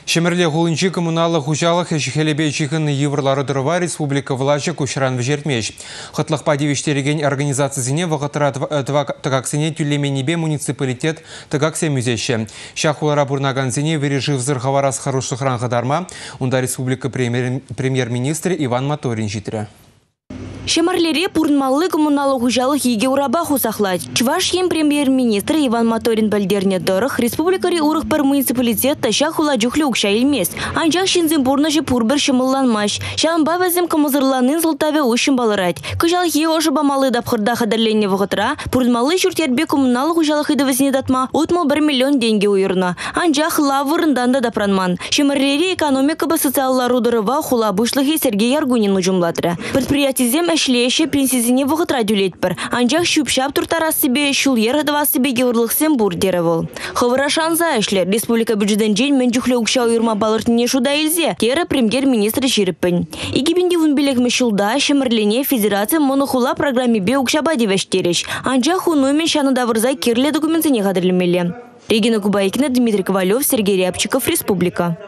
Шемерле гулынчы коммуналы хужалық әшіхелебе чиқын еврлары дұрыва республика влачы күшіран вжертмеш. Хытлықпа девештереген организациясыне вғытыра тығақсыне түлеменебе муниципалитет тығақсе мүзеші. Шахулара бұрнаганзыне вережив зырхаварас харушықран ғадарма, онда республика премьер-министр Иван Моторин житірі. Шемарлере пурнмаллы коммуналы хужалық еге ураба хусахлать. Чувашьем премьер-министр Иван Моторин бәлдерне дұрық республикари урық бір муниципалитет таща хула жүхлі ұқша елмес. Анжақ шинзен бурнажы пурбір шымылланмаш. Шалымба вәзім комызырланын зылтаве ұшын балырать. Күжалық е ошы бамалы дапқырда қадарленне вғытыра, пурнмаллы жүртербе коммуналы хужалық едівізіне датма ұтмал 1 миллион денге уйырна. Анжақ лавырындан да дапранман. Шемарлере экономика ба социаллару дырыва хула бұшлығы Сергей Яргунин ұжымлатыры. Предприятизем шлеше принцизине вғытра дюлетпір. Анжақ шүпшап тұртара себе, шул ерғадыва себе геурлықсен бурдері бол. Хывырашан заэшлер, республика бюджетен жен мен жүхлі ұқша ұйырма балыртыне шуда елзе, кері премьер-министр шеріппін. Игибінде вұнбелегімі шулда шемірлене федерация монохула программе бе ұқшаба девештереш. Анжақ ұнуымен шаны давырзай керлі документіне қадырлемелі. Регина Кубайкина, Дмитрий Ковалев, Сергей Рябчиков, Республика.